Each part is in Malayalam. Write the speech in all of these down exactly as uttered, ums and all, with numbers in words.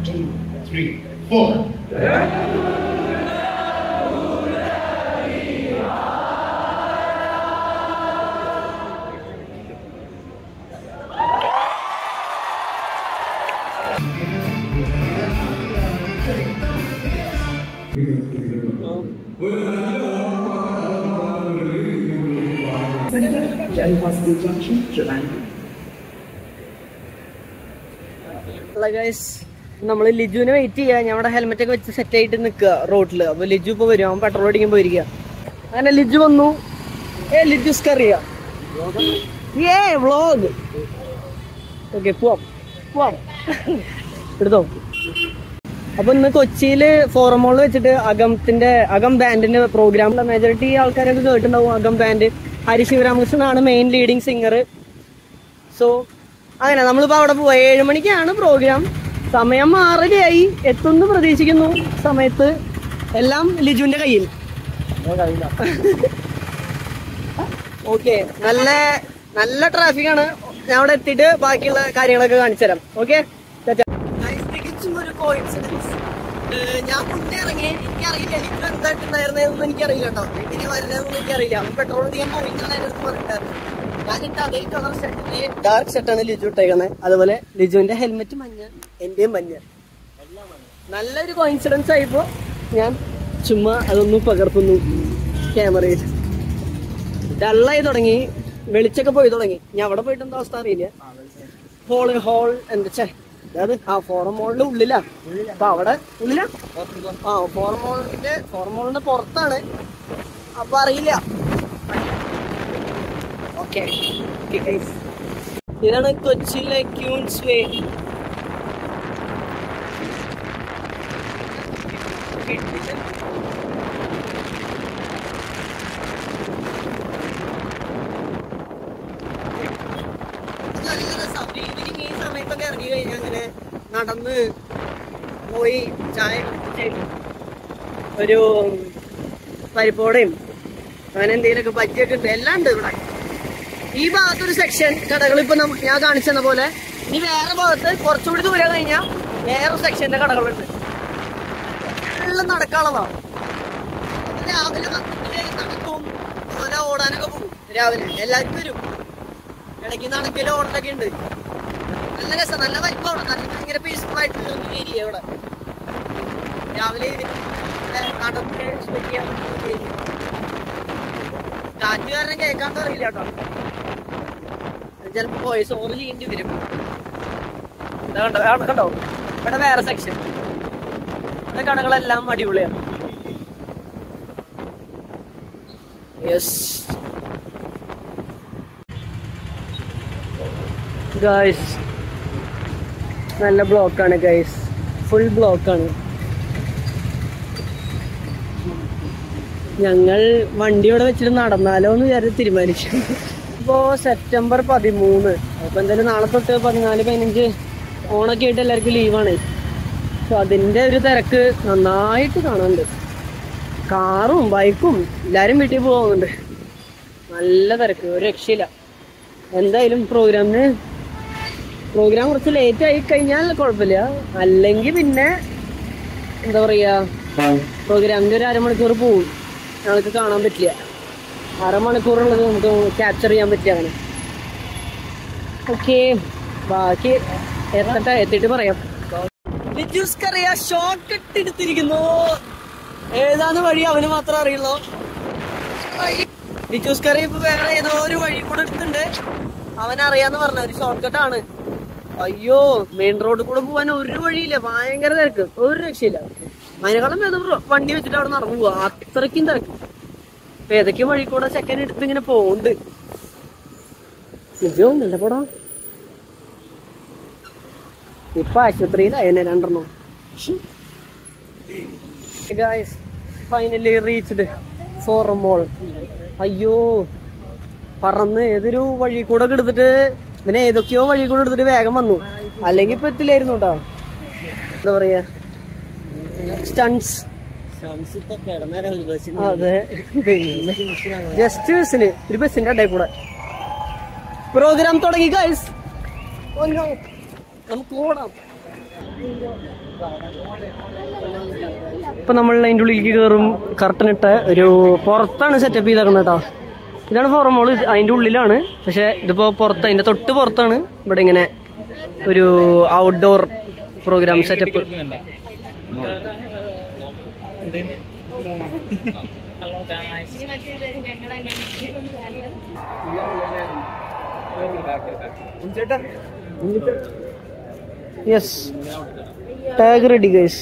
two, three, four. നമ്മള് ലിജുവിനെ വെയിറ്റ് ചെയ്യാ. ഞങ്ങളുടെ ഹെൽമെറ്റ് ഒക്കെ വെച്ച് സെറ്റ് ആയിട്ട് നിൽക്കുക റോഡില്. അപ്പൊ ലിജു ഇപ്പൊ വരും, അവൻ പെട്രോൾ അടിക്കാൻ പോയിരിക്കുക. അങ്ങനെ ലിജു വന്നു. ഏ ലിജു സ്കറിയ ഏ വ്ളോഗ്. ഓക്കെ പോവാം പോവാം എടുത്തോ. അപ്പൊ ഇന്ന് കൊച്ചിയില് ഫോറം മോളിൽ വെച്ചിട്ട് അകമത്തിന്റെ അകം ബാൻഡിന്റെ പ്രോഗ്രാമിലെ മെജോറിറ്റി ആൾക്കാരൊക്കെ കേട്ടിട്ടുണ്ടാവും. അകം ബാൻഡ് ഹരി ശിവരാമകൃഷ്ണനാണ് മെയിൻ ലീഡിങ് സിംഗർ. സോ അങ്ങനെ നമ്മളിപ്പോ അവിടെ പോവാ. ഏഴു മണിക്കാണ് പ്രോഗ്രാം. സമയം ആറരയായി. എത്തുന്നു പ്രതീക്ഷിക്കുന്നു. സമയത്ത് എല്ലാം ലിജുവിന്റെ കയ്യിൽ. ഓക്കെ, നല്ല നല്ല ട്രാഫിക് ആണ്. ഞാൻ അവിടെ എത്തിയിട്ട് ബാക്കിയുള്ള കാര്യങ്ങളൊക്കെ കാണിച്ചു തരാം. ഓക്കെ, തികച്ചും ഒരു കോയിൻസിഡൻസ്. ഞാൻ മുന്നേ ഇറങ്ങി, എനിക്കറിയില്ല ലിജു എന്തായിട്ടുണ്ടായിരുന്നതെന്ന് എനിക്കറിയില്ല കേട്ടോ. എങ്ങനെ വരുന്നതെന്ന് എനിക്കറിയില്ല. പെട്രോൾ ചെയ്യാൻ പോയിട്ടാണ് എന്റെ അടുത്ത് പറഞ്ഞിട്ടുണ്ടായിരുന്നു. ഞാനിട്ട് അതേ കളർ ഷർട്ടില് ഡാർക്ക് ഷർട്ടാണ് ലിജു ഇട്ടേക്കുന്നത്. അതുപോലെ ലിജുവിന്റെ ഹെൽമെറ്റ് മഞ്ഞ, എന്റെയും മഞ്ഞ. നല്ലൊരു കോയിൻസിഡൻസ് ആയിപ്പോ ഞാൻ ചുമ്മാ അതൊന്നും പകർത്തുന്നു ക്യാമറയിൽ. ഡള്ളായി തുടങ്ങി, വെളിച്ചൊക്കെ പോയി തുടങ്ങി. ഞാൻ അവിടെ പോയിട്ട് എന്താ അവസ്ഥ അറിയില്ല. ഹോള് ഹോൾ എന്താ ചേ അതായത് ആ ഫോറം മോളിന്റെ ഉള്ളിലാ. അപ്പൊ അവിടെ ഉള്ളിലാ ആ ഫോറം മോളിന്റെ ഫോറം മോളിന്റെ പുറത്താണ്. അപ്പൊ അറിയില്ല. ഓക്കെ, ഇതാണ് കൊച്ചിയിലെ ക്യൂൻസ് വേ. ഈ സമയത്തൊക്കെ ഇറങ്ങി കഴിഞ്ഞാൽ അങ്ങനെ നടന്ന് പോയി ചായ കുടിച്ച് ഒരു പരിപ്പോടയും അങ്ങനെ എന്തെങ്കിലുമൊക്കെ പറ്റിയൊക്കെ ഉണ്ട്. എല്ലാം ഉണ്ട് ഇവിടെ. ഈ ഭാഗത്തൊരു സെക്ഷൻ കടകൾ ഇപ്പൊ ഞാൻ കാണിച്ചെന്ന പോലെ. ഇനി വേറെ ഭാഗത്ത് കുറച്ചുകൂടി ദൂരം കഴിഞ്ഞാൽ വേറെ സെക്ഷന്റെ കടകളുണ്ട്. എല്ലാം നടക്കാനുള്ളതാണ്. രാവിലെ നടക്കും, അതുപോലെ ഓടാനൊക്കെ പോകും. രാവിലെ എല്ലാവരും വരും. ഇടയ്ക്ക് നടക്കലും ഓടലൊക്കെ ഉണ്ട്. നല്ല രസം, നല്ല വലിപ്പമാണ്. നല്ല ഭയങ്കര പീസ്ഫുൾ ആയിട്ടുള്ള ഏരിയ ഇവിടെ. രാവിലെ നടന്ന് കാറ്റ് കാരണം കേൾക്കാൻ അറിയില്ല കേട്ടോ. ചിലപ്പോ വോയിസ് ഓവർ ചെയ്യേണ്ടി വരും. കണ്ടോ കണ്ടോ ഇവിടെ വേറെ സെക്ഷൻ. ഇവിടെ കടകളെല്ലാം അടിപൊളിയാണ്. യെസ് ഗൈസ്, നല്ല ബ്ലോക്കാണ് ഗൈസ്, ഫുൾ ബ്ലോക്കാണ്. ഞങ്ങൾ വണ്ടിയോടെ വെച്ചിട്ട് നടന്നാലോ എന്ന് വിചാരിച്ച് തീരുമാനിച്ചു. ഇപ്പോൾ സെപ്റ്റംബർ പതിമൂന്ന്. അപ്പോൾ എന്തായാലും നാളെ തൊട്ട് പതിനാല് പതിനഞ്ച് ഓണൊക്കെ ആയിട്ട് എല്ലാവർക്കും ലീവാണ്. സോ അതിൻ്റെ ഒരു തിരക്ക് നന്നായിട്ട് കാണുന്നുണ്ട്. കാറും ബൈക്കും എല്ലാവരും വീട്ടിൽ പോകുന്നുണ്ട്. നല്ല തിരക്ക്, ഒരു രക്ഷയില്ല. എന്തായാലും പ്രോഗ്രാമിന് പ്രോഗ്രാം കുറച്ച് ലേറ്റ് ആയി കഴിഞ്ഞാൽ കുഴപ്പമില്ല. അല്ലെങ്കിൽ പിന്നെ എന്താ പറയുക, പ്രോഗ്രാമിൻ്റെ ഒരു അരമണിക്കൂർ പോവും. ഞങ്ങൾക്ക് കാണാൻ പറ്റില്ല. അരമണിക്കൂറുള്ളത് നമുക്ക് ക്യാപ്ചർ ചെയ്യാൻ പറ്റില്ല അങ്ങനെ. ഓക്കെ, ബാക്കി എത്തട്ടെ, എത്തിയിട്ട് പറയാം. ലിജുസ്ക്കറിയാ ഷോർട്ട് കട്ട് എടുത്തിരിക്കുന്നു. ഏതാണ് വഴി അവന് മാത്രം അറിയുള്ളൂ. ലിജുസ്ക്കറിയ ഇപ്പൊ വേറെ ഏതോ ഒരു വഴി കൂടെ എടുത്തിട്ടുണ്ട്. അവനറിയാന്ന് പറഞ്ഞ ഒരു ഷോർട്ട് കട്ടാണ്. അയ്യോ, മെയിൻ റോഡിൽ കൂടെ പോകാൻ ഒരു വഴിയില്ല. ഭയങ്കര തിരക്ക്, ഒരു രക്ഷയില്ല. അതിനേക്കാളും ഏതോ വണ്ടി വെച്ചിട്ട് അവിടെ നടന്നു പോവാ. അത്രയ്ക്കും തിരക്ക്. ഇപ്പൊ ഏതൊക്കെയും വഴി കൂടെ സെക്കൻഡ് എടുത്ത് ഇങ്ങനെ പോകുന്നുണ്ട്. നിജോ നല്ല പടാ. ഇപ്പൊ ആശുപത്രിയിലായനെ രണ്ടെണ്ണം. Finally reached Forum mall. അയ്യോ, പറന്ന് ഏതൊരു വഴി കൂടെ എടുത്തിട്ട് പിന്നെ ഏതൊക്കെയോ വഴി കൂടെ എടുത്തിട്ട് വേഗം വന്നു. അല്ലെങ്കിൽ ഇപ്പൊ എത്തില്ലായിരുന്നു കേട്ടോ. എന്താ പറയാ, സ്റ്റൺസ്. അതെ, ജസ്റ്റ് ബസ്സിന് ഒരു ബസ്സിന്റെ ഇടയിൽ കൂടെ പ്രോഗ്രാം തുടങ്ങി ഗൈസ്. നമുക്ക് ഓടാം. ഇപ്പൊ നമ്മൾ അതിൻ്റെ ഉള്ളിലേക്ക് കയറും. കർട്ടൻ ഇട്ട ഒരു പുറത്താണ് സെറ്റപ്പ് ചെയ്തേക്കുന്നത് കേട്ടോ. ഇതാണ് ഫോറം മോള്. അതിൻ്റെ ഉള്ളിലാണ്, പക്ഷെ ഇതിപ്പോ പുറത്ത്, അതിന്റെ തൊട്ട് പുറത്താണ് ഇവിടെ ഇങ്ങനെ ഒരു outdoor programme setup. Yes, tag ready guys.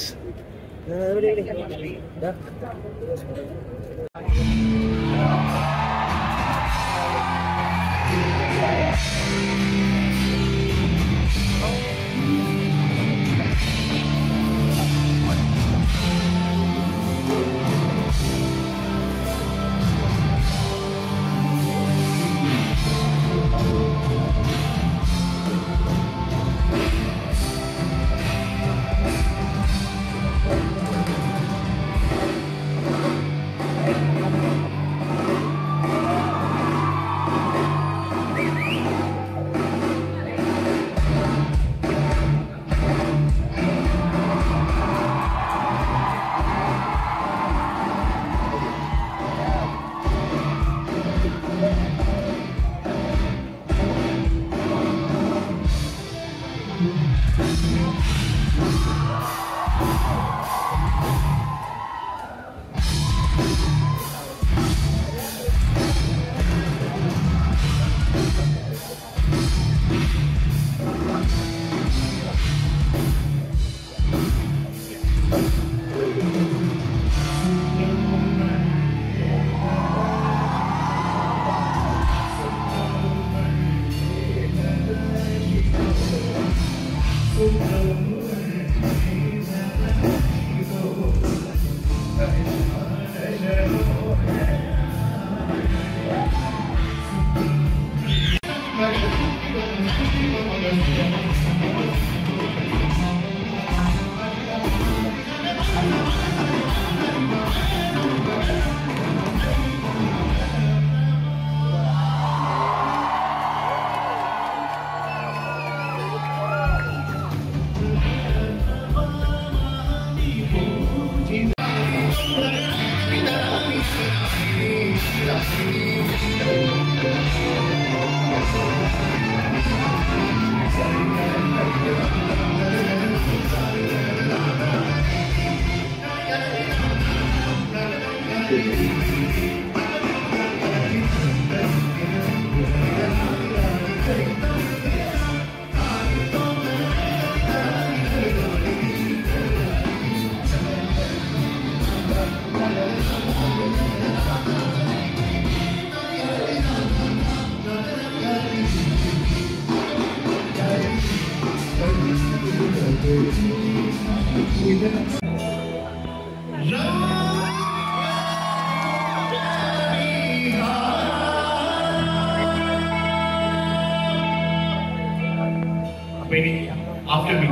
After me,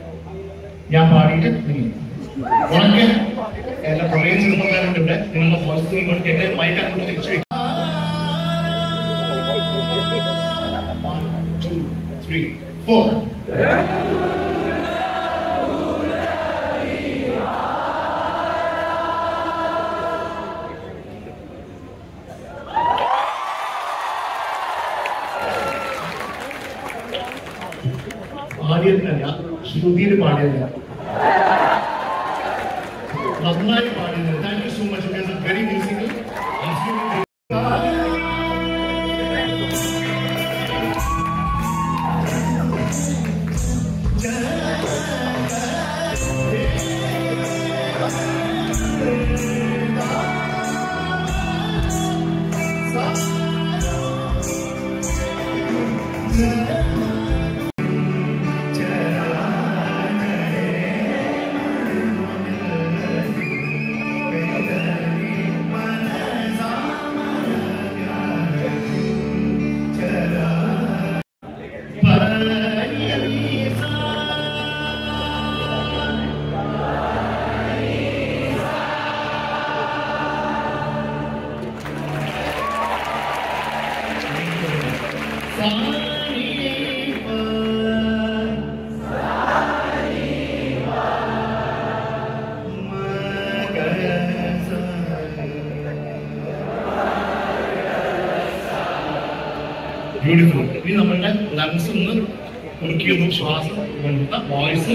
ഞാൻ പാടിയിട്ട് നിങ്ങൾ ഉണക്കെ എല്ലാ പ്രളയ ചെറുപ്പക്കാരുണ്ട് ഇവിടെ. നിങ്ങളുടെ വോയിസ് ഇങ്ങോട്ട് എന്റെ മൈക്ക് അങ്ങോട്ട് തിരിച്ചു വയ്ക്കും. One, two, three, four. ആദ്യത്തിനല്ല, ശ്രുതിയിൽ പാടിയതല്ല, നന്നായി പാടിയത്. Thank you so much. It is very musical. Beautiful. ഇനി നമ്മളുടെ ലങ്സ് ഒന്ന് കുറുക്കിയൊന്നും ശ്വാസം കൊണ്ട വോയിസ്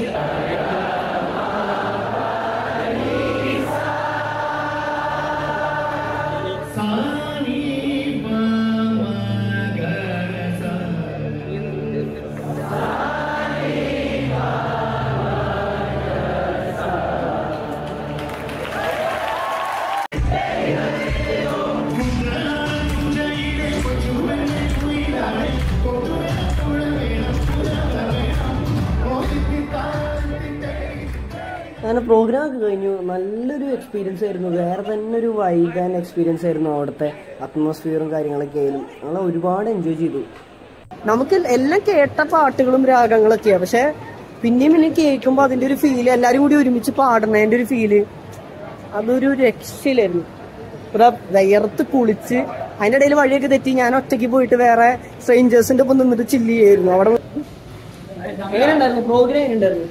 അങ്ങനെ പ്രോഗ്രാം ഒക്കെ കഴിഞ്ഞു. നല്ലൊരു എക്സ്പീരിയൻസ് ആയിരുന്നു. വേറെ തന്നെ ഒരു വൈബ് ആൻഡ് എക്സ്പീരിയൻസ് ആയിരുന്നു. അവിടുത്തെ അറ്റ്മോസ്ഫിയറും കാര്യങ്ങളൊക്കെ ആയാലും ഞങ്ങൾ ഒരുപാട് എൻജോയ് ചെയ്തു. നമുക്ക് എല്ലാം കേട്ട പാട്ടുകളും രാഗങ്ങളൊക്കെയാണ്, പക്ഷെ പിന്നെയും പിന്നെ കേൾക്കുമ്പോൾ അതിൻ്റെ ഒരു ഫീല്, എല്ലാവരും കൂടി ഒരുമിച്ച് പാടുന്നതിൻ്റെ ഒരു ഫീല്, അതൊരു രക്ഷയിലായിരുന്നു. ഇതാ വിയർത്ത് കുളിച്ച് അതിൻ്റെ ഇടയിൽ വഴിയൊക്കെ തെറ്റി ഞാൻ ഒറ്റയ്ക്ക് പോയിട്ട് വേറെ സ്ട്രേഞ്ചേഴ്സിൻ്റെ ഒപ്പം നിന്നിട്ട് ചില്ല് ചെയ്യായിരുന്നു. അവിടെ എങ്ങനെ ഉണ്ടായിരുന്നു പ്രോഗ്രാം? എങ്ങനെ ഉണ്ടായിരുന്നു?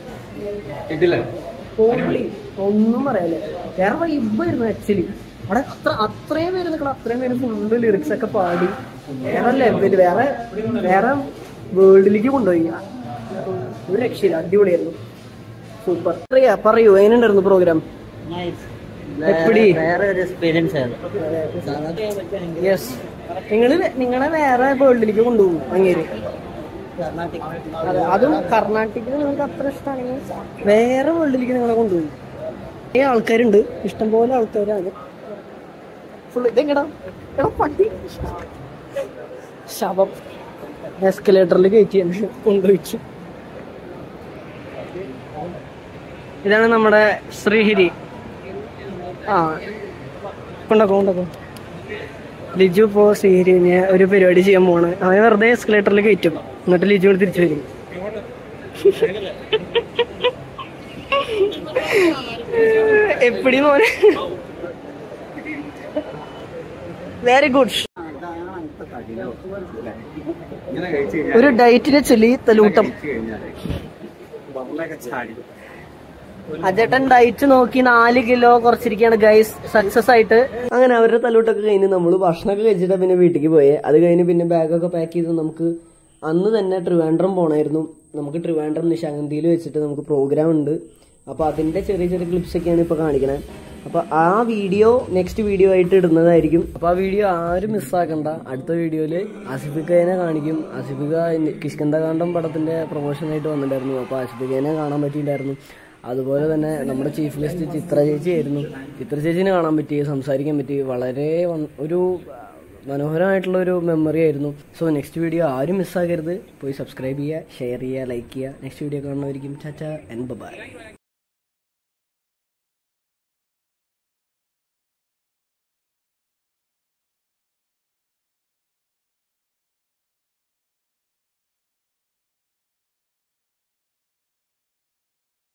ഒന്നും പറയാല്ലേ, വേറെ വൈബായിരുന്നു ആക്ച്വലി. അവിടെ അത്ര അത്രയും പേര് നിൽക്കണം, അത്രയും പേര് ഫുള്ള് ലിറിക്സ് ഒക്കെ പാടി വേറെ ലെവല്, വേറെ വേറെ വേൾഡിലേക്ക് കൊണ്ടുപോയി. ഒരു രക്ഷയില്ല, അടിപൊളിയായിരുന്നു, സൂപ്പർ. അറിയാ പറയൂ, എങ്ങനെ ഉണ്ടായിരുന്നു പ്രോഗ്രാം? യെസ്, നിങ്ങള് നിങ്ങളെ വേറെ വേൾഡിലേക്ക് കൊണ്ടുപോകും അങ്ങേര്. അതെ, അതും കർണാടകയിൽ നിങ്ങൾക്ക് അത്ര ഇഷ്ടമാണെങ്കിൽ വേറെ വേൾഡിലേക്ക് നിങ്ങളെ കൊണ്ടുപോകും. കുറേ ആൾക്കാരുണ്ട്, ഇഷ്ടംപോലെ ആൾക്കാരാണ്. ഫുൾ ഇതെങ്ങടാ എടാ പട്ടി ശവം എസ്കലേറ്ററിൽ കയറ്റി കൊണ്ടുപോയിച്ചു. ഇതാണ് നമ്മുടെ ശ്രീഹരി. ആ കൊണ്ടോക്കോ കൊണ്ടോക്കോ ലിജു ഇപ്പോ ശ്രീഹരിനെ ഒരു പരിപാടി ചെയ്യാൻ പോണ്. അവനെ വെറുതെ എസ്കലേറ്ററിൽ കയറ്റും, എന്നിട്ട് ലിജു കൊണ്ട് തിരിച്ചു വരും. എപ്പടി മോനെ, വെരി ഗുഡ്. ഒരു ഡയറ്റിനെ ചൊല്ലി തലൂട്ടം. അജേട്ടൻ ഡയറ്റ് നോക്കി നാല് കിലോ കുറച്ചിരിക്കുകയാണ് ഗൈസ്, സക്സസ് ആയിട്ട്. അങ്ങനെ അവരുടെ തലൂട്ടൊക്കെ കഴിഞ്ഞ് നമ്മൾ ഭക്ഷണമൊക്കെ കഴിച്ചിട്ട് പിന്നെ വീട്ടിലേക്ക് പോയേ. അത് കഴിഞ്ഞ് പിന്നെ ബാഗൊക്കെ പാക്ക് ചെയ്ത് നമുക്ക് അന്ന് തന്നെ ട്രിവാൻഡ്രം പോകണമായിരുന്നു. നമുക്ക് ട്രിവാൻഡ്രം നിശാഗന്ധിയിൽ വെച്ചിട്ട് നമുക്ക് പ്രോഗ്രാം ഉണ്ട്. അപ്പോൾ അതിൻ്റെ ചെറിയ ചെറിയ ക്ലിപ്സ് ഒക്കെയാണ് ഇപ്പോൾ കാണിക്കണേ. അപ്പോൾ ആ വീഡിയോ നെക്സ്റ്റ് വീഡിയോ ആയിട്ട് ഇടുന്നതായിരിക്കും. അപ്പോൾ ആ വീഡിയോ ആരും മിസ്സാക്കണ്ട. അടുത്ത വീഡിയോയിൽ ആസിഫിക്കനെ കാണിക്കും. ആസിഫിക്ക കിഷ്കിന്ദകാന്ഡം പടത്തിൻ്റെ പ്രൊമോഷനായിട്ട് വന്നിട്ടുണ്ടായിരുന്നു. അപ്പോൾ ആസിഫിക്കനെ കാണാൻ പറ്റിയിട്ടുണ്ടായിരുന്നു. അതുപോലെ തന്നെ നമ്മുടെ ചീഫ് ഗസ്റ്റ് ചിത്ര ചേച്ചി ആയിരുന്നു. ചിത്ര ചേച്ചിനെ കാണാൻ പറ്റി, സംസാരിക്കാൻ പറ്റി. വളരെ ഒരു മനോഹരമായിട്ടുള്ള ഒരു മെമ്മറി ആയിരുന്നു. സോ നെക്സ്റ്റ് വീഡിയോ ആരും മിസ്സാക്കരുത്. പോയി സബ്സ്ക്രൈബ് ചെയ്യുക, ഷെയർ ചെയ്യുക, ലൈക്ക് ചെയ്യുക. നെക്സ്റ്റ് വീഡിയോ കാണുന്നവരിക്കും. ചാച്ചാ ആൻഡ് ബൈ.